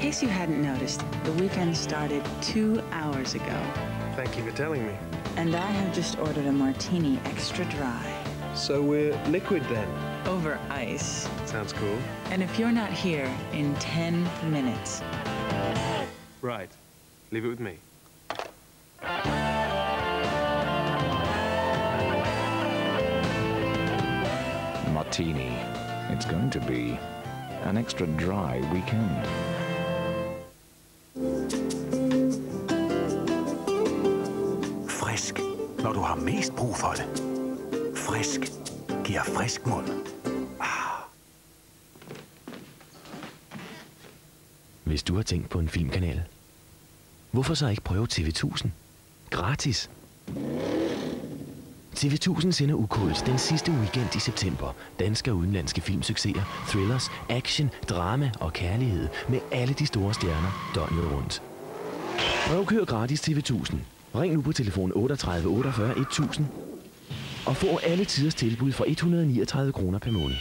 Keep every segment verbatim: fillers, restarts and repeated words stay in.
case you hadn't noticed, the weekend started two hours ago. Thank you for telling me. And I have just ordered a martini extra dry. So we're liquid then? Over ice. Sounds cool. And if you're not here in ten minutes... Right. Leave it with me. Martini. It's going to be an extra dry weekend. Frisk, når du har mest brug for det. Frisk giver frisk mund. Ah. Hvis du har tænkt på en filmkanal, hvorfor så ikke prøve T V tusind? Gratis! T V tusind sender ukodet den sidste weekend i september. Danske og udenlandske filmsucceser, thrillers, action, drama og kærlighed med alle de store stjerner døgnet rundt. Prøvkør gratis T V tusind. Ring nu på telefon otteogtredive otteogfyrre et tusind og få alle tiders tilbud for et hundrede og niogtredive kroner per måned.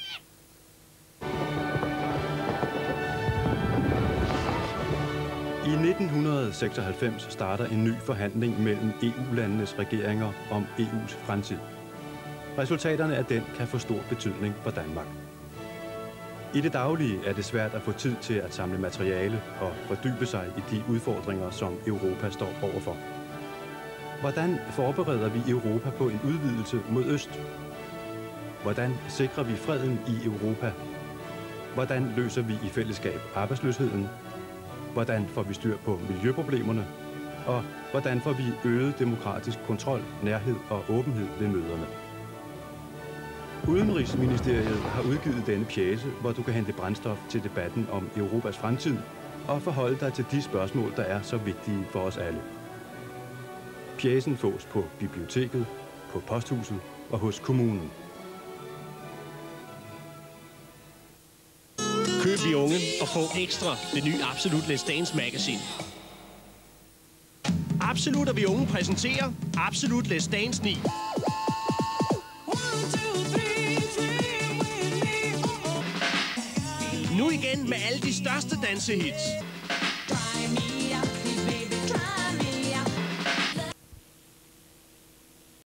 I nitten seksoghalvfems starter en ny forhandling mellem E U-landenes regeringer om E U's fremtid. Resultaterne af den kan få stor betydning for Danmark. I det daglige er det svært at få tid til at samle materiale og fordybe sig i de udfordringer, som Europa står overfor. Hvordan forbereder vi Europa på en udvidelse mod øst? Hvordan sikrer vi freden i Europa? Hvordan løser vi i fællesskab arbejdsløsheden? Hvordan får vi styr på miljøproblemerne? Og hvordan får vi øget demokratisk kontrol, nærhed og åbenhed ved møderne? Udenrigsministeriet har udgivet denne pjece, hvor du kan hente brændstof til debatten om Europas fremtid og forholde dig til de spørgsmål, der er så vigtige for os alle. Pjecen fås på biblioteket, på posthuset og hos kommunen. Køb i unge og få ekstra det nye Absolut Let's Dance Magazine. Absolut og vi unge præsenterer Absolut Let's Dance ni. Nu igen med alle de største dansehits.